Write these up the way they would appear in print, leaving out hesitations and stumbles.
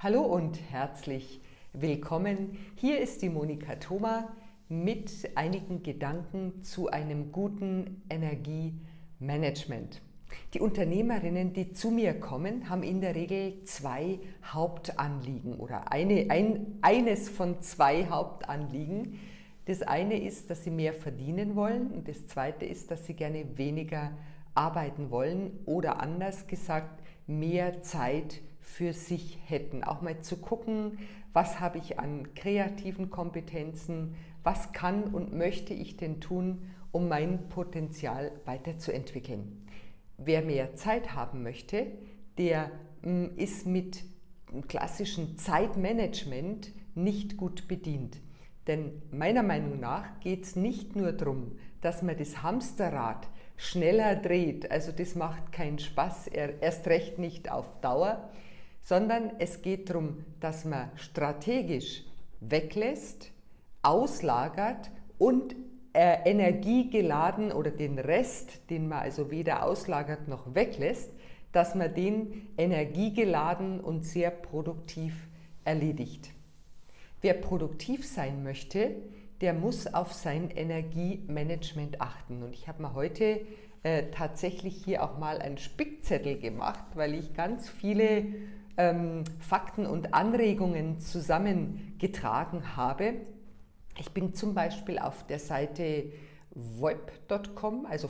Hallo und herzlich willkommen. Hier ist die Monika Thoma mit einigen Gedanken zu einem guten Energiemanagement. Die Unternehmerinnen, die zu mir kommen, haben in der Regel zwei Hauptanliegen oder eines von zwei Hauptanliegen. Das eine ist, dass sie mehr verdienen wollen und das zweite ist, dass sie gerne weniger arbeiten wollen oder anders gesagt, mehr Zeit für sich hätten. Auch mal zu gucken, was habe ich an kreativen Kompetenzen, was kann und möchte ich denn tun, um mein Potenzial weiterzuentwickeln. Wer mehr Zeit haben möchte, der ist mit klassischen Zeitmanagement nicht gut bedient. Denn meiner Meinung nach geht es nicht nur darum, dass man das Hamsterrad schneller dreht, also das macht keinen Spaß, erst recht nicht auf Dauer, sondern es geht darum, dass man strategisch weglässt, auslagert und energiegeladen oder den Rest, den man also weder auslagert noch weglässt, dass man den energiegeladen und sehr produktiv erledigt. Wer produktiv sein möchte, der muss auf sein Energiemanagement achten. Und ich habe mir heute tatsächlich hier auch mal einen Spickzettel gemacht, weil ich ganz viele Fakten und Anregungen zusammengetragen habe. Ich bin zum Beispiel auf der Seite voip.com, also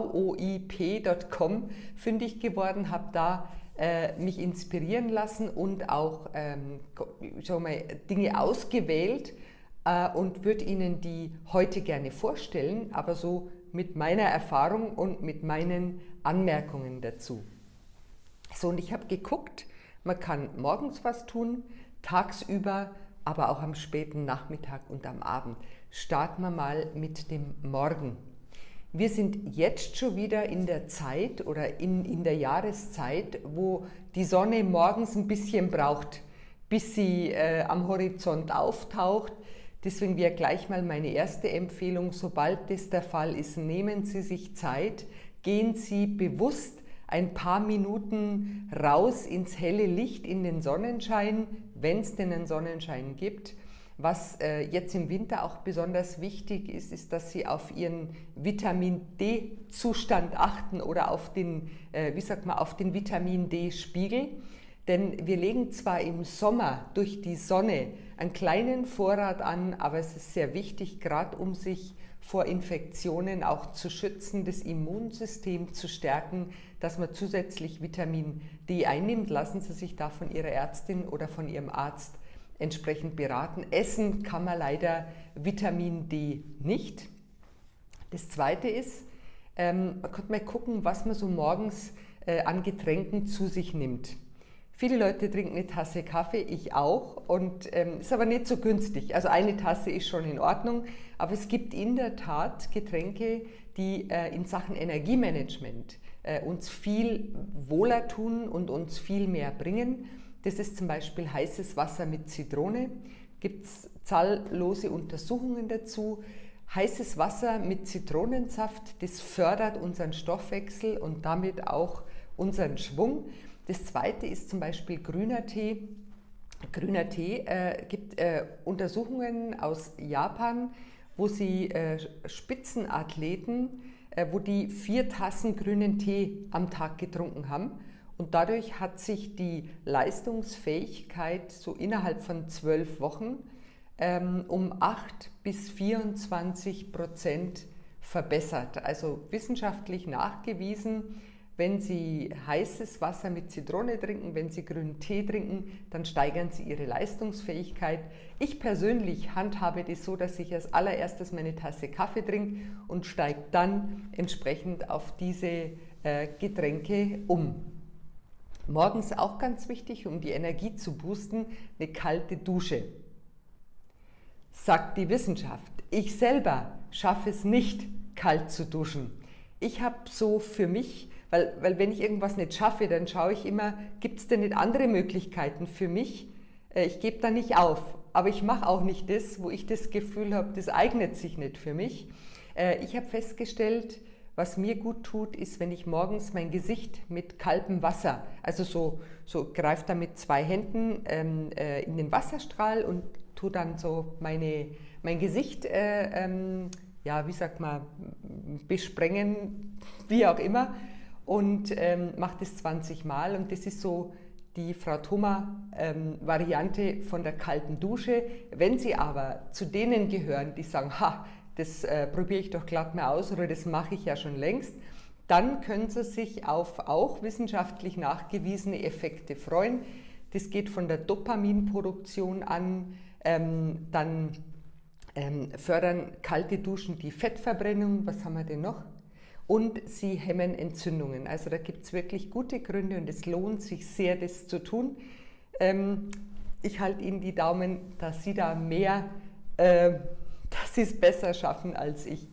voip.com, fündig geworden, habe da mich inspirieren lassen und auch Dinge ausgewählt und würde Ihnen die heute gerne vorstellen, aber so mit meiner Erfahrung und mit meinen Anmerkungen dazu. So, und ich habe geguckt, man kann morgens was tun, tagsüber, aber auch am späten Nachmittag und am Abend. Starten wir mal mit dem Morgen. Wir sind jetzt schon wieder in der Zeit oder in der Jahreszeit, wo die Sonne morgens ein bisschen braucht, bis sie am Horizont auftaucht. Deswegen wäre gleich mal meine erste Empfehlung, sobald das der Fall ist, nehmen Sie sich Zeit, gehen Sie bewusst ein paar Minuten raus ins helle Licht, in den Sonnenschein, wenn es denn einen Sonnenschein gibt. Was jetzt im Winter auch besonders wichtig ist, ist, dass Sie auf Ihren Vitamin-D-Zustand achten oder auf den, auf den Vitamin-D-Spiegel. Denn wir legen zwar im Sommer durch die Sonne einen kleinen Vorrat an, aber es ist sehr wichtig, gerade um sich vor Infektionen auch zu schützen, das Immunsystem zu stärken, dass man zusätzlich Vitamin D einnimmt. Lassen Sie sich da von Ihrer Ärztin oder von Ihrem Arzt entsprechend beraten. Essen kann man leider Vitamin D nicht. Das Zweite ist, man könnte mal gucken, was man so morgens an Getränken zu sich nimmt. Viele Leute trinken eine Tasse Kaffee, ich auch, und ist aber nicht so günstig. Also eine Tasse ist schon in Ordnung, aber es gibt in der Tat Getränke, die in Sachen Energiemanagement uns viel wohler tun und uns viel mehr bringen. Das ist zum Beispiel heißes Wasser mit Zitrone. Gibt es zahllose Untersuchungen dazu. Heißes Wasser mit Zitronensaft, das fördert unseren Stoffwechsel und damit auch unseren Schwung. Das zweite ist zum Beispiel grüner Tee. Grüner Tee gibt Untersuchungen aus Japan, wo sie Spitzenathleten, wo die 4 Tassen grünen Tee am Tag getrunken haben. Und dadurch hat sich die Leistungsfähigkeit so innerhalb von 12 Wochen um 8-24% verbessert. Also wissenschaftlich nachgewiesen, wenn Sie heißes Wasser mit Zitrone trinken, wenn Sie grünen Tee trinken, dann steigern Sie Ihre Leistungsfähigkeit. Ich persönlich handhabe das so, dass ich als allererstes meine Tasse Kaffee trinke und steige dann entsprechend auf diese Getränke um. Morgens auch ganz wichtig, um die Energie zu boosten, eine kalte Dusche. Sagt die Wissenschaft. Ich selber schaffe es nicht, kalt zu duschen. Ich habe so für mich, weil wenn ich irgendwas nicht schaffe, dann schaue ich immer, gibt es denn nicht andere Möglichkeiten für mich? Ich gebe da nicht auf, aber ich mache auch nicht das, wo ich das Gefühl habe, das eignet sich nicht für mich. Ich habe festgestellt, was mir gut tut, ist, wenn ich morgens mein Gesicht mit kaltem Wasser, also so greife da mit 2 Händen in den Wasserstrahl und tue dann so mein Gesicht, ja, wie sagt man, besprengen, wie auch immer, und mache das 20 Mal. Und das ist so die Frau Thoma-Variante von der kalten Dusche. Wenn Sie aber zu denen gehören, die sagen, ha, das probiere ich doch glatt mal aus oder das mache ich ja schon längst, dann können Sie sich auf auch wissenschaftlich nachgewiesene Effekte freuen. Das geht von der Dopaminproduktion an, dann fördern kalte Duschen die Fettverbrennung, was haben wir denn noch? Und sie hemmen Entzündungen. Also da gibt es wirklich gute Gründe und es lohnt sich sehr, das zu tun. Ich halte Ihnen die Daumen, dass Sie da mehr, dass Sie es besser schaffen als ich.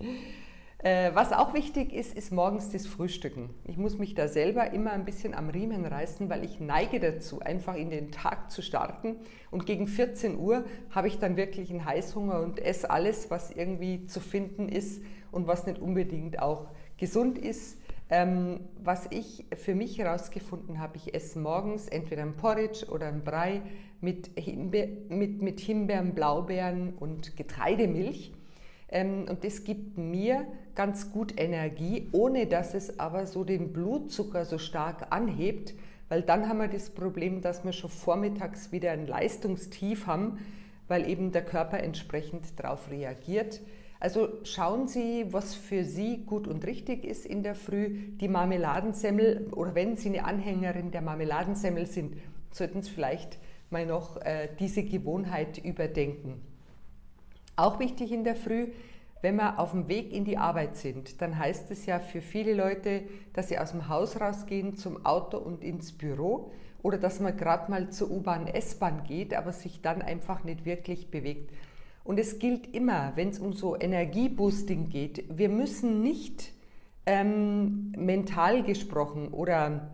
Was auch wichtig ist, ist morgens das Frühstücken. Ich muss mich da selber immer ein bisschen am Riemen reißen, weil ich neige dazu, einfach in den Tag zu starten. Und gegen 14 Uhr habe ich dann wirklich einen Heißhunger und esse alles, was irgendwie zu finden ist und was nicht unbedingt auch gesund ist. Was ich für mich herausgefunden habe, ich esse morgens entweder ein Porridge oder ein Brei mit Himbeeren, Blaubeeren und Getreidemilch. Und das gibt mir ganz gut Energie, ohne dass es aber so den Blutzucker so stark anhebt, weil dann haben wir das Problem, dass wir schon vormittags wieder ein Leistungstief haben, weil eben der Körper entsprechend darauf reagiert. Also schauen Sie, was für Sie gut und richtig ist in der Früh. Die Marmeladensemmel, oder wenn Sie eine Anhängerin der Marmeladensemmel sind, sollten Sie vielleicht mal noch diese Gewohnheit überdenken. Auch wichtig in der Früh, wenn wir auf dem Weg in die Arbeit sind, dann heißt es ja für viele Leute, dass sie aus dem Haus rausgehen zum Auto und ins Büro oder dass man gerade mal zur U-Bahn, S-Bahn geht, aber sich dann einfach nicht wirklich bewegt. Und es gilt immer, wenn es um so Energieboosting geht, wir müssen nicht mental gesprochen oder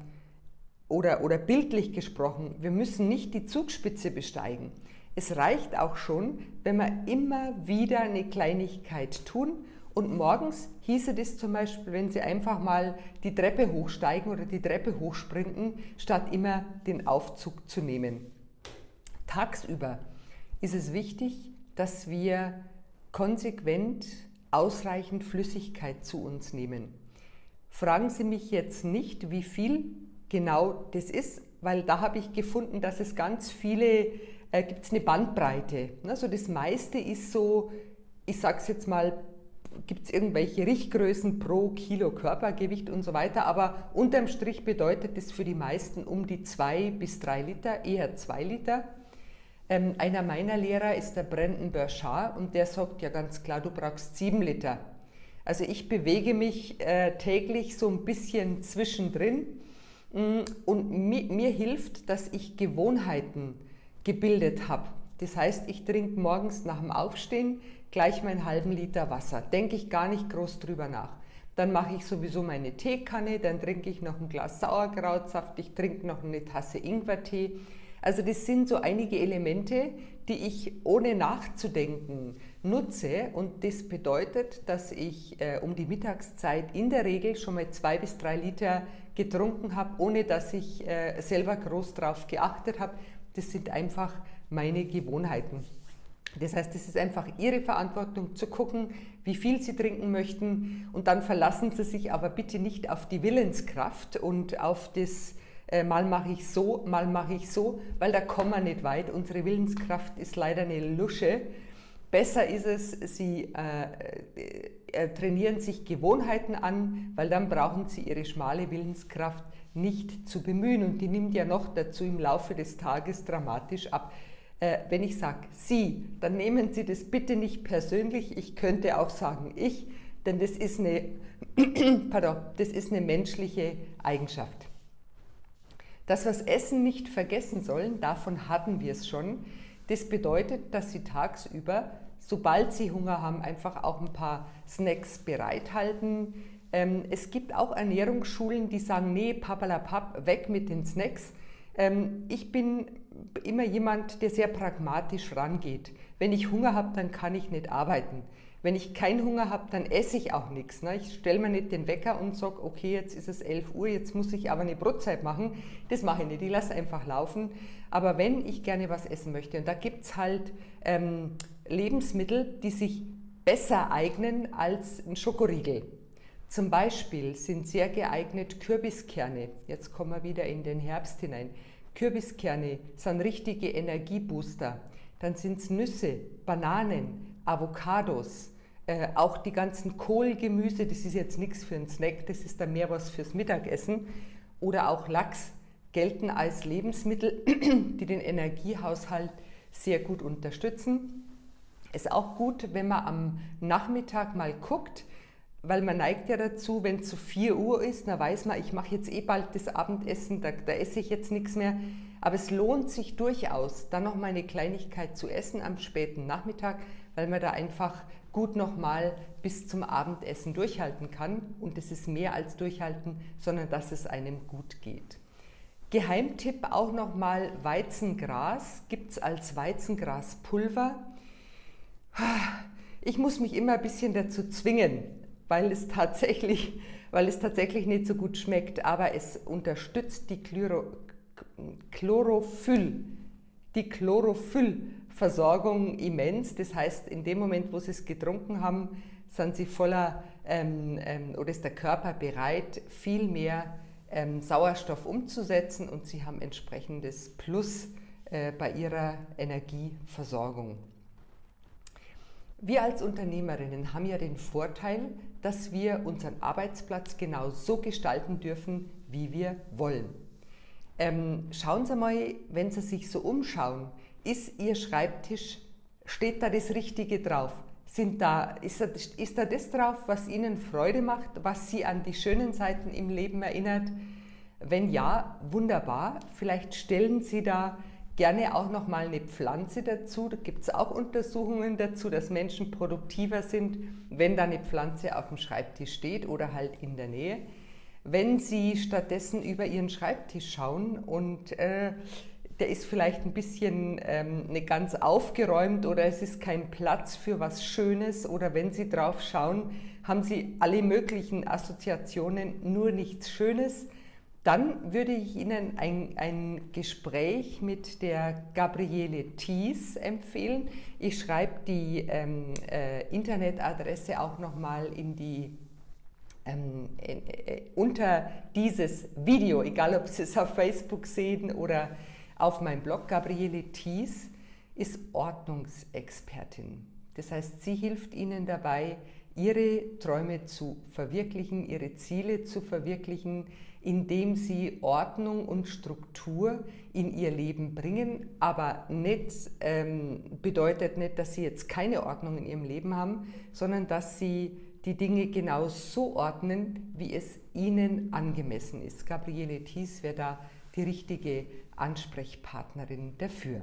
bildlich gesprochen, wir müssen nicht die Zugspitze besteigen. Es reicht auch schon, wenn wir immer wieder eine Kleinigkeit tun und morgens hieße das zum Beispiel, wenn Sie einfach mal die Treppe hochsteigen oder die Treppe hochsprinten, statt immer den Aufzug zu nehmen. Tagsüber ist es wichtig, dass wir konsequent ausreichend Flüssigkeit zu uns nehmen. Fragen Sie mich jetzt nicht, wie viel genau das ist, weil da habe ich gefunden, dass es ganz viele gibt es eine Bandbreite. Also das meiste ist so, ich sage es jetzt mal, gibt es irgendwelche Richtgrößen pro Kilo Körpergewicht und so weiter, aber unterm Strich bedeutet das für die meisten um die 2 bis 3 Liter, eher 2 Liter. Einer meiner Lehrer ist der Brandon Burchard und der sagt ja ganz klar, du brauchst 7 Liter. Also ich bewege mich täglich so ein bisschen zwischendrin und mir hilft, dass ich Gewohnheiten gebildet habe. Das heißt, ich trinke morgens nach dem Aufstehen gleich meinen halben Liter Wasser. Denke ich gar nicht groß drüber nach. Dann mache ich sowieso meine Teekanne, dann trinke ich noch ein Glas Sauerkrautsaft, ich trinke noch eine Tasse Ingwertee. Also das sind so einige Elemente, die ich ohne nachzudenken nutze und das bedeutet, dass ich um die Mittagszeit in der Regel schon mal 2 bis 3 Liter getrunken habe, ohne dass ich selber groß drauf geachtet habe. Das sind einfach meine Gewohnheiten. Das heißt, es ist einfach Ihre Verantwortung zu gucken, wie viel Sie trinken möchten und dann verlassen Sie sich aber bitte nicht auf die Willenskraft und auf das mal mache ich so, weil da kommen wir nicht weit. Unsere Willenskraft ist leider eine Lusche. Besser ist es, Sie trainieren sich Gewohnheiten an, weil dann brauchen Sie Ihre schmale Willenskraft nicht zu bemühen und die nimmt ja noch dazu im Laufe des Tages dramatisch ab. Wenn ich sage Sie, dann nehmen Sie das bitte nicht persönlich, ich könnte auch sagen ich, denn das ist eine, das ist eine menschliche Eigenschaft. Dass wir das Essen nicht vergessen sollen, davon hatten wir es schon. Das bedeutet, dass Sie tagsüber, sobald Sie Hunger haben, einfach auch ein paar Snacks bereithalten. Es gibt auch Ernährungsschulen, die sagen, nee, papalapap, weg mit den Snacks. Ich bin immer jemand, der sehr pragmatisch rangeht. Wenn ich Hunger habe, dann kann ich nicht arbeiten. Wenn ich keinen Hunger habe, dann esse ich auch nichts. Ne? Ich stelle mir nicht den Wecker und sage, okay, jetzt ist es 11 Uhr, jetzt muss ich aber eine Brotzeit machen. Das mache ich nicht, ich lasse einfach laufen. Aber wenn ich gerne was essen möchte, und da gibt es halt Lebensmittel, die sich besser eignen als ein Schokoriegel. Zum Beispiel sind sehr geeignet Kürbiskerne. Jetzt kommen wir wieder in den Herbst hinein. Kürbiskerne sind richtige Energiebooster. Dann sind es Nüsse, Bananen, Avocados, auch die ganzen Kohlgemüse, das ist jetzt nichts für einen Snack, das ist dann mehr was fürs Mittagessen. Oder auch Lachs gelten als Lebensmittel, die den Energiehaushalt sehr gut unterstützen. Ist auch gut, wenn man am Nachmittag mal guckt, weil man neigt ja dazu, wenn es so 4 Uhr ist, dann weiß man, ich mache jetzt eh bald das Abendessen, da esse ich jetzt nichts mehr. Aber es lohnt sich durchaus, dann noch mal eine Kleinigkeit zu essen am späten Nachmittag, weil man da einfach gut noch mal bis zum Abendessen durchhalten kann. Und es ist mehr als durchhalten, sondern dass es einem gut geht. Geheimtipp auch noch mal Weizengras, gibt es als Weizengraspulver. Ich muss mich immer ein bisschen dazu zwingen, weil es tatsächlich nicht so gut schmeckt, aber es unterstützt die Chlorophyllversorgung immens. Das heißt, in dem Moment, wo Sie es getrunken haben, sind Sie voller oder ist der Körper bereit, viel mehr Sauerstoff umzusetzen und Sie haben entsprechendes Plus bei Ihrer Energieversorgung. Wir als Unternehmerinnen haben ja den Vorteil, dass wir unseren Arbeitsplatz genau so gestalten dürfen, wie wir wollen. Schauen Sie mal, wenn Sie sich so umschauen, ist Ihr Schreibtisch, steht da das Richtige drauf? Ist da das drauf, was Ihnen Freude macht, was Sie an die schönen Seiten im Leben erinnert? Wenn ja, wunderbar. Vielleicht stellen Sie da gerne auch noch mal eine Pflanze dazu. Da gibt es auch Untersuchungen dazu, dass Menschen produktiver sind, wenn da eine Pflanze auf dem Schreibtisch steht oder halt in der Nähe. Wenn Sie stattdessen über Ihren Schreibtisch schauen und der ist vielleicht ein bisschen nicht ganz aufgeräumt oder es ist kein Platz für was Schönes oder wenn Sie drauf schauen, haben Sie alle möglichen Assoziationen, nur nichts Schönes, dann würde ich Ihnen ein Gespräch mit der Gabriele Thies empfehlen. Ich schreibe die Internetadresse auch nochmal in die unter dieses Video, egal ob Sie es auf Facebook sehen oder auf meinem Blog. Gabriele Thies ist Ordnungsexpertin. Das heißt, sie hilft Ihnen dabei, Ihre Träume zu verwirklichen, Ihre Ziele zu verwirklichen, indem Sie Ordnung und Struktur in Ihr Leben bringen, aber nicht, bedeutet nicht, dass Sie jetzt keine Ordnung in Ihrem Leben haben, sondern dass Sie die Dinge genau so ordnen, wie es Ihnen angemessen ist. Gabriele Thies wäre da die richtige Ansprechpartnerin dafür.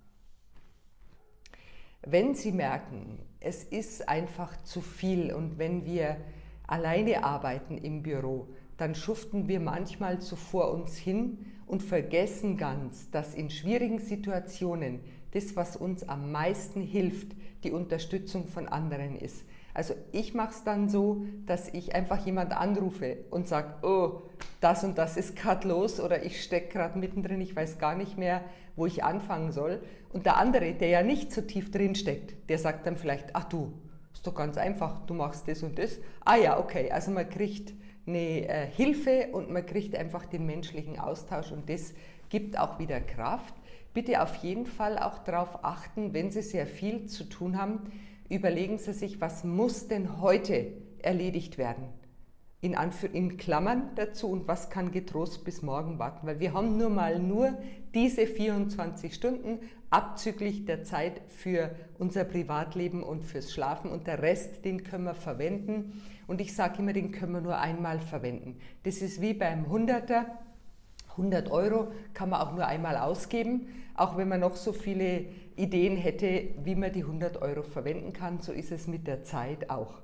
Wenn Sie merken, es ist einfach zu viel und wenn wir alleine arbeiten im Büro, dann schuften wir manchmal so vor uns hin und vergessen ganz, dass in schwierigen Situationen das, was uns am meisten hilft, die Unterstützung von anderen ist. Also ich mache es dann so, dass ich einfach jemand anrufe und sage, oh, das und das ist gerade los oder ich stecke gerade mittendrin, ich weiß gar nicht mehr, wo ich anfangen soll. Und der andere, der ja nicht so tief drin steckt, der sagt dann vielleicht, ach du, ist doch ganz einfach, du machst das und das. Ah ja, okay, also man kriegt eine Hilfe und man kriegt einfach den menschlichen Austausch und das gibt auch wieder Kraft. Bitte auf jeden Fall auch darauf achten, wenn Sie sehr viel zu tun haben, überlegen Sie sich, was muss denn heute erledigt werden? In Klammern dazu und was kann getrost bis morgen warten, weil wir haben nur diese 24 Stunden abzüglich der Zeit für unser Privatleben und fürs Schlafen und der Rest, den können wir verwenden und ich sage immer, den können wir nur einmal verwenden. Das ist wie beim 100er, 100 Euro kann man auch nur einmal ausgeben, auch wenn man noch so viele Ideen hätte, wie man die 100 Euro verwenden kann, so ist es mit der Zeit auch.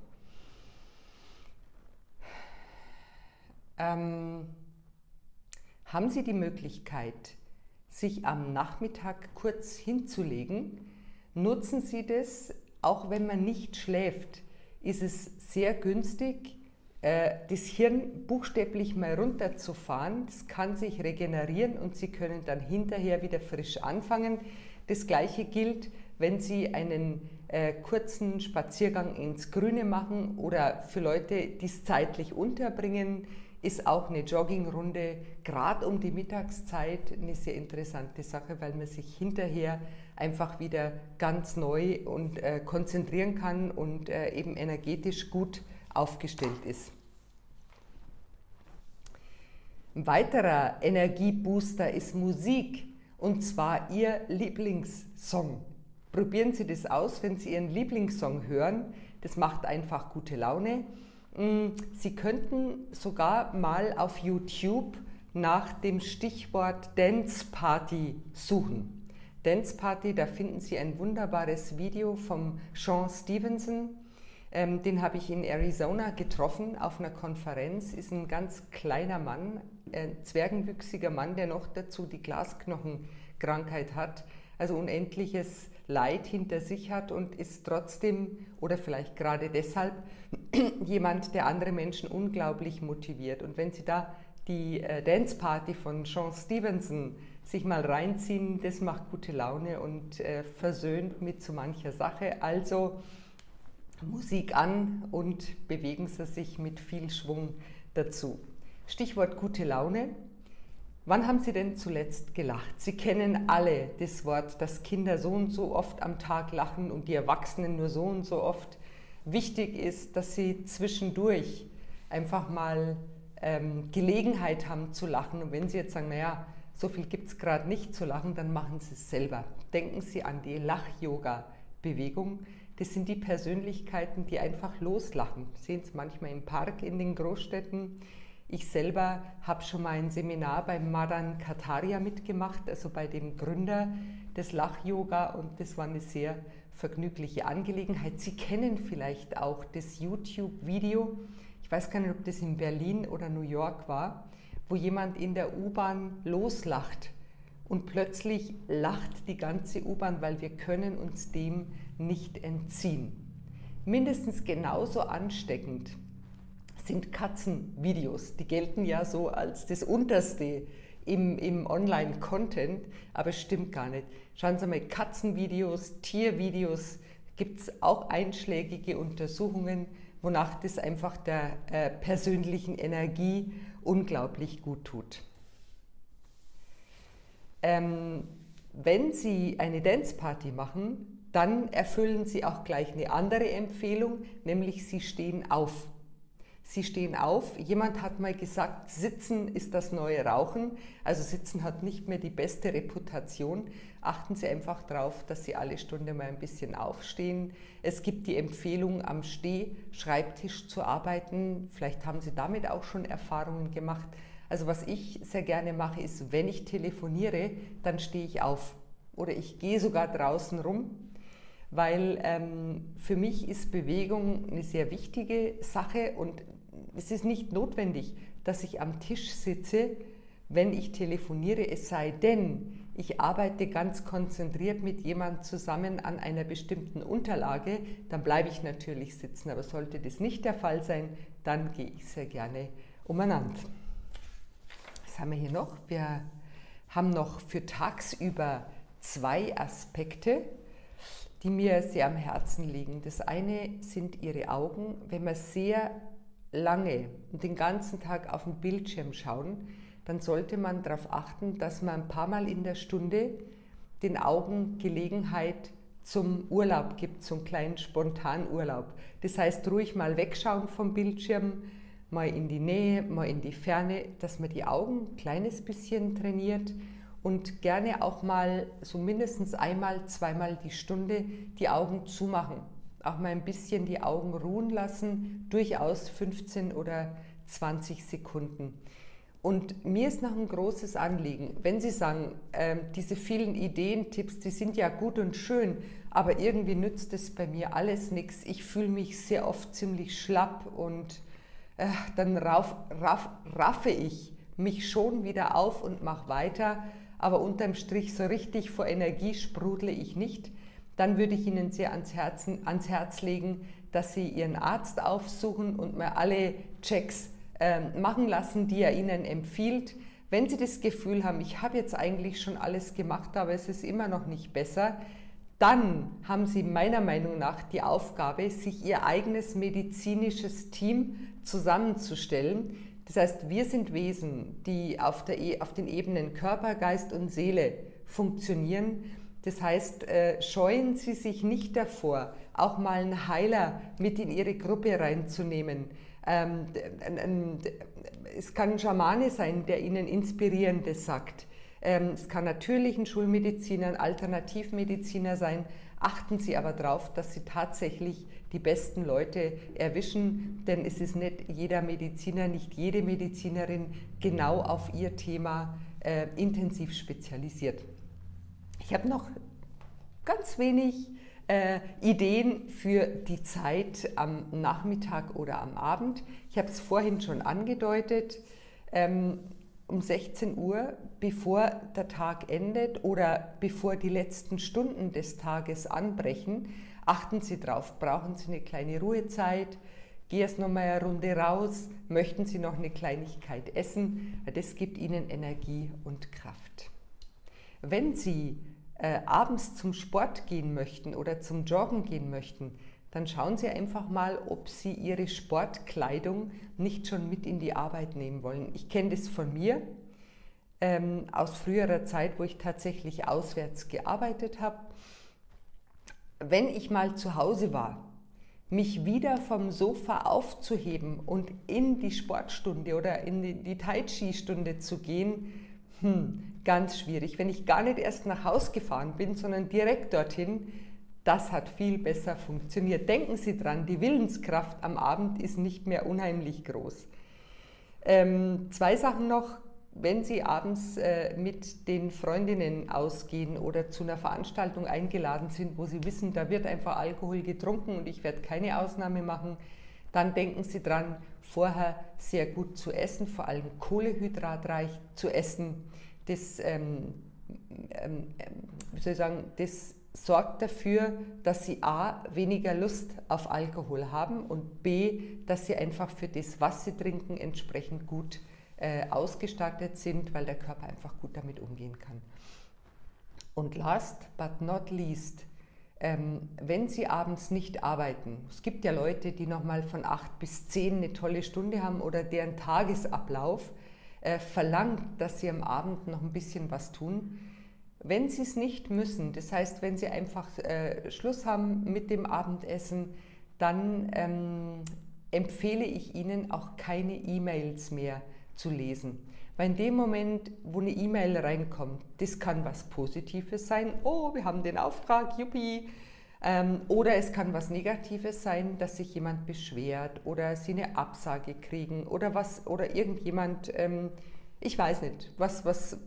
Haben Sie die Möglichkeit, sich am Nachmittag kurz hinzulegen? Nutzen Sie das, auch wenn man nicht schläft. ist es sehr günstig, das Hirn buchstäblich mal runterzufahren. Das kann sich regenerieren und Sie können dann hinterher wieder frisch anfangen. Das Gleiche gilt, wenn Sie einen kurzen Spaziergang ins Grüne machen oder für Leute, die es zeitlich unterbringen, ist auch eine Joggingrunde gerade um die Mittagszeit eine sehr interessante Sache, weil man sich hinterher einfach wieder ganz neu und konzentrieren kann und eben energetisch gut aufgestellt ist. Ein weiterer Energiebooster ist Musik, und zwar Ihr Lieblingssong. Probieren Sie das aus, wenn Sie Ihren Lieblingssong hören. Das macht einfach gute Laune. Sie könnten sogar mal auf YouTube nach dem Stichwort Dance Party suchen. Dance Party, da finden Sie ein wunderbares Video vom Sean Stevenson. Den habe ich in Arizona getroffen auf einer Konferenz. Ist ein ganz kleiner Mann, ein zwergenwüchsiger Mann, der noch dazu die Glasknochenkrankheit hat, also unendliches Leid hinter sich hat und ist trotzdem oder vielleicht gerade deshalb jemand, der andere Menschen unglaublich motiviert. Und wenn Sie da die Dance Party von Sean Stevenson sich mal reinziehen, das macht gute Laune und versöhnt mit so mancher Sache. Also Musik an und bewegen Sie sich mit viel Schwung dazu. Stichwort gute Laune. Wann haben Sie denn zuletzt gelacht? Sie kennen alle das Wort, dass Kinder so und so oft am Tag lachen und die Erwachsenen nur so und so oft. Wichtig ist, dass Sie zwischendurch einfach mal Gelegenheit haben zu lachen. Und wenn Sie jetzt sagen, naja, so viel gibt es gerade nicht zu lachen, dann machen Sie es selber. Denken Sie an die Lach-Yoga-Bewegung. Das sind die Persönlichkeiten, die einfach loslachen. Sie sehen es manchmal im Park in den Großstädten. Ich selber habe schon mal ein Seminar beim Madan Kataria mitgemacht, also bei dem Gründer des Lach-Yoga, und das war eine sehr vergnügliche Angelegenheit. Sie kennen vielleicht auch das YouTube-Video, ich weiß gar nicht, ob das in Berlin oder New York war, wo jemand in der U-Bahn loslacht und plötzlich lacht die ganze U-Bahn, weil wir können uns dem nicht entziehen. Mindestens genauso ansteckend sind Katzenvideos. Die gelten ja so als das Unterste im Online-Content, aber es stimmt gar nicht. Schauen Sie mal, Katzenvideos, Tiervideos, gibt es auch einschlägige Untersuchungen, wonach das einfach der persönlichen Energie unglaublich gut tut. Wenn Sie eine Dance-Party machen, dann erfüllen Sie auch gleich eine andere Empfehlung, nämlich Sie stehen auf. Sie stehen auf. Jemand hat mal gesagt, Sitzen ist das neue Rauchen. Also Sitzen hat nicht mehr die beste Reputation. Achten Sie einfach darauf, dass Sie alle Stunde mal ein bisschen aufstehen. Es gibt die Empfehlung, am Stehschreibtisch zu arbeiten. Vielleicht haben Sie damit auch schon Erfahrungen gemacht. Also was ich sehr gerne mache, ist, wenn ich telefoniere, dann stehe ich auf. Oder ich gehe sogar draußen rum. Weil für mich ist Bewegung eine sehr wichtige Sache und es ist nicht notwendig, dass ich am Tisch sitze, wenn ich telefoniere, es sei denn, ich arbeite ganz konzentriert mit jemandem zusammen an einer bestimmten Unterlage, dann bleibe ich natürlich sitzen, aber sollte das nicht der Fall sein, dann gehe ich sehr gerne umeinander. Was haben wir hier noch? Wir haben noch für tagsüber 2 Aspekte, die mir sehr am Herzen liegen. Das eine sind Ihre Augen. Wenn wir sehr lange und den ganzen Tag auf den Bildschirm schauen, dann sollte man darauf achten, dass man ein paar Mal in der Stunde den Augen Gelegenheit zum Urlaub gibt, zum kleinen Spontanurlaub. Das heißt, ruhig mal wegschauen vom Bildschirm, mal in die Nähe, mal in die Ferne, dass man die Augen ein kleines bisschen trainiert. Und gerne auch mal so mindestens einmal, zweimal die Stunde die Augen zumachen. Auch mal ein bisschen die Augen ruhen lassen, durchaus 15 oder 20 Sekunden. Und mir ist noch ein großes Anliegen, wenn Sie sagen, diese vielen Ideen, Tipps, die sind ja gut und schön, aber irgendwie nützt es bei mir alles nichts. Ich fühle mich sehr oft ziemlich schlapp und dann raffe ich mich schon wieder auf und mache weiter. Aber unterm Strich so richtig vor Energie sprudle ich nicht, dann würde ich Ihnen sehr ans Herz legen, dass Sie Ihren Arzt aufsuchen und mal alle Checks machen lassen, die er Ihnen empfiehlt. Wenn Sie das Gefühl haben, ich habe jetzt eigentlich schon alles gemacht, aber es ist immer noch nicht besser, dann haben Sie meiner Meinung nach die Aufgabe, sich Ihr eigenes medizinisches Team zusammenzustellen. Das heißt, wir sind Wesen, die auf den Ebenen Körper, Geist und Seele funktionieren. Das heißt, scheuen Sie sich nicht davor, auch mal einen Heiler mit in Ihre Gruppe reinzunehmen. Es kann ein Schamane sein, der Ihnen Inspirierendes sagt. Es kann natürlich ein Schulmediziner, ein Alternativmediziner sein. Achten Sie aber darauf, dass Sie tatsächlich die besten Leute erwischen, denn es ist nicht jeder Mediziner, nicht jede Medizinerin genau auf ihr Thema intensiv spezialisiert. Ich habe noch ganz wenig Ideen für die Zeit am Nachmittag oder am Abend. Ich habe es vorhin schon angedeutet. Um 16 Uhr, bevor der Tag endet oder bevor die letzten Stunden des Tages anbrechen, achten Sie drauf, brauchen Sie eine kleine Ruhezeit, gehen erst noch mal eine Runde raus, möchten Sie noch eine Kleinigkeit essen, das gibt Ihnen Energie und Kraft. Wenn Sie abends zum Sport gehen möchten oder zum Joggen gehen möchten, dann schauen Sie einfach mal, ob Sie Ihre Sportkleidung nicht schon mit in die Arbeit nehmen wollen. Ich kenne das von mir aus früherer Zeit, wo ich tatsächlich auswärts gearbeitet habe. Wenn ich mal zu Hause war, mich wieder vom Sofa aufzuheben und in die Sportstunde oder in die Tai Chi Stunde zu gehen, ganz schwierig. Wenn ich gar nicht erst nach Hause gefahren bin, sondern direkt dorthin, das hat viel besser funktioniert. Denken Sie dran, die Willenskraft am Abend ist nicht mehr unheimlich groß. 2 Sachen noch, wenn Sie abends mit den Freundinnen ausgehen oder zu einer Veranstaltung eingeladen sind, wo Sie wissen, da wird einfach Alkohol getrunken und ich werde keine Ausnahme machen, dann denken Sie dran, vorher sehr gut zu essen, vor allem kohlehydratreich zu essen. Das, wie soll ich sagen, das sorgt dafür, dass Sie a. weniger Lust auf Alkohol haben und b. dass Sie einfach für das, was Sie trinken, entsprechend gut ausgestattet sind, weil der Körper einfach gut damit umgehen kann. Und last but not least, wenn Sie abends nicht arbeiten, es gibt ja Leute, die nochmal von 8 bis 10 eine tolle Stunde haben oder deren Tagesablauf verlangt, dass Sie am Abend noch ein bisschen was tun. Wenn Sie es nicht müssen, das heißt, wenn Sie einfach Schluss haben mit dem Abendessen, dann empfehle ich Ihnen auch keine E-Mails mehr zu lesen. Weil in dem Moment, wo eine E-Mail reinkommt, das kann was Positives sein, oh, wir haben den Auftrag, juppie, oder es kann was Negatives sein, dass sich jemand beschwert oder Sie eine Absage kriegen oder irgendjemand, ich weiß nicht, was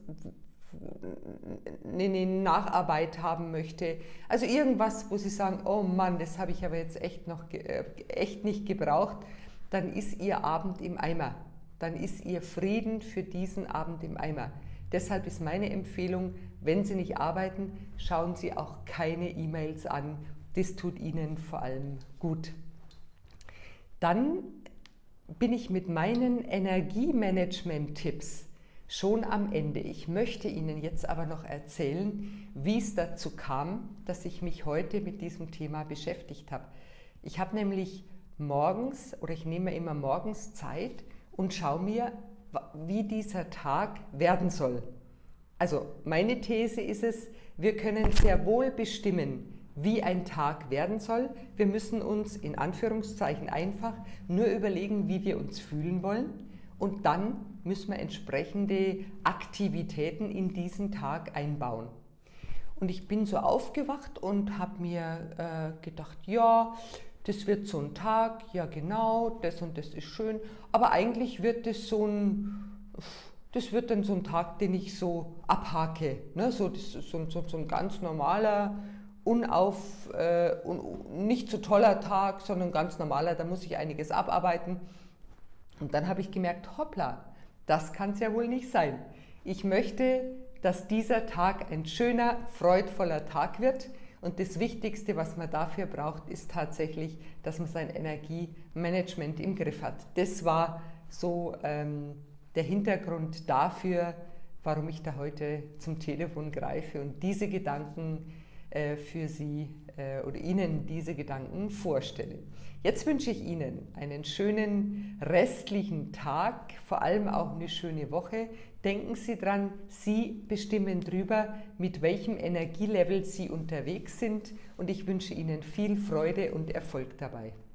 eine Nacharbeit haben möchte. Also irgendwas, wo Sie sagen, oh Mann, das habe ich aber jetzt echt nicht gebraucht, dann ist Ihr Abend im Eimer. Dann ist Ihr Frieden für diesen Abend im Eimer. Deshalb ist meine Empfehlung, wenn Sie nicht arbeiten, schauen Sie auch keine E-Mails an. Das tut Ihnen vor allem gut. Dann bin ich mit meinen Energiemanagement-Tipps schon am Ende. Ich möchte Ihnen jetzt aber noch erzählen, wie es dazu kam, dass ich mich heute mit diesem Thema beschäftigt habe. Ich habe nämlich ich nehme immer morgens Zeit und schaue mir, wie dieser Tag werden soll. Also meine These ist es, wir können sehr wohl bestimmen, wie ein Tag werden soll. Wir müssen uns in Anführungszeichen einfach nur überlegen, wie wir uns fühlen wollen und dann müssen wir entsprechende Aktivitäten in diesen Tag einbauen. Und ich bin so aufgewacht und habe mir gedacht, ja, das wird so ein Tag, ja genau, das und das ist schön, aber eigentlich wird das wird dann so ein Tag, den ich so abhake, ne? Das ist so ein ganz normaler, nicht so toller Tag, sondern ganz normaler, da muss ich einiges abarbeiten. Und dann habe ich gemerkt, hoppla, das kann es ja wohl nicht sein. Ich möchte, dass dieser Tag ein schöner, freudvoller Tag wird Und das Wichtigste, was man dafür braucht, ist tatsächlich, dass man sein Energiemanagement im Griff hat. Das war so der Hintergrund dafür, warum ich da heute zum Telefon greife und diese Gedanken für Sie oder Ihnen diese Gedanken vorstelle. Jetzt wünsche ich Ihnen einen schönen restlichen Tag, vor allem auch eine schöne Woche. Denken Sie dran, Sie bestimmen drüber, mit welchem Energielevel Sie unterwegs sind, und ich wünsche Ihnen viel Freude und Erfolg dabei.